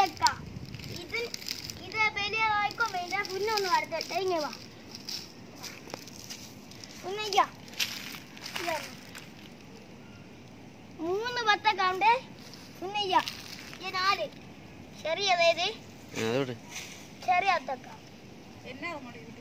വത്തക്ക. ഇത് വലിയ വായിക്കോ വേണ്ട. പുന്നൊന്ന് വറുത്തിട്ട് ഇങ്ങനെ വാ. ഒന്നിക്ക 3 വത്തക്ക ഉണ്ട്. ഒന്നിക്ക 4 ചെറിയ ചെറിയ വത്തക്ക.